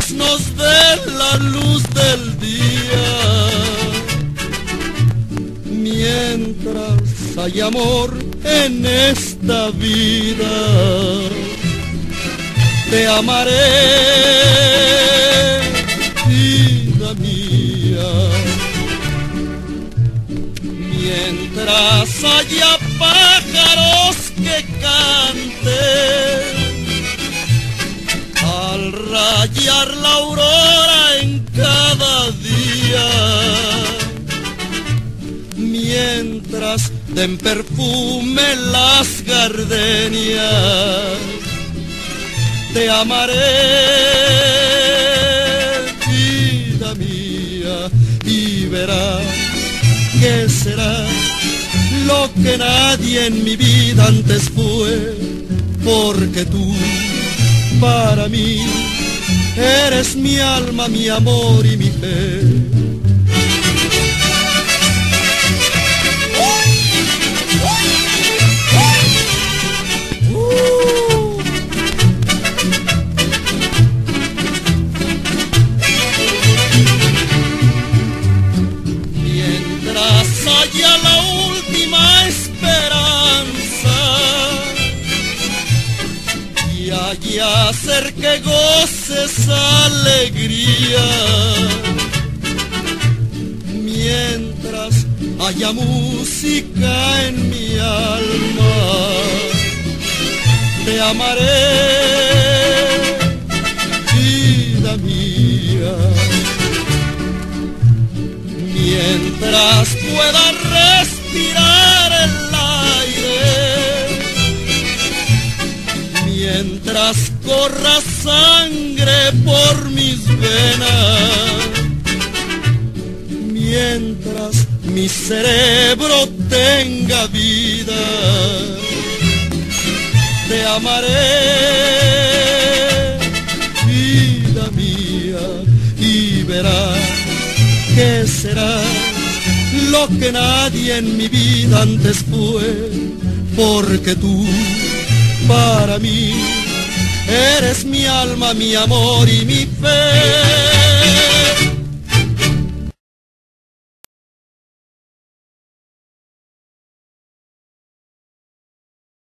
Dios nos dé la luz del día. Mientras hay amor en esta vida, te amaré, vida mía. Mientras haya pájaros que canten al rayar la aurora en cada día, mientras den perfume las gardenias, te amaré, vida mía, y verás que será lo que nadie en mi vida antes fue, porque tú para mí eres mi alma, mi amor y mi fe. Mientras haya la última esperanza y haya hacer que goces alegría, mientras haya música en mi alma, te amaré, vida mía. Mientras pueda respirar el aire, mientras corra sangre por mis venas, mientras mi cerebro tenga vida, te amaré, vida mía, y verás que será lo que nadie en mi vida antes fue, porque tú para mí eres mi alma, mi amor y mi fe.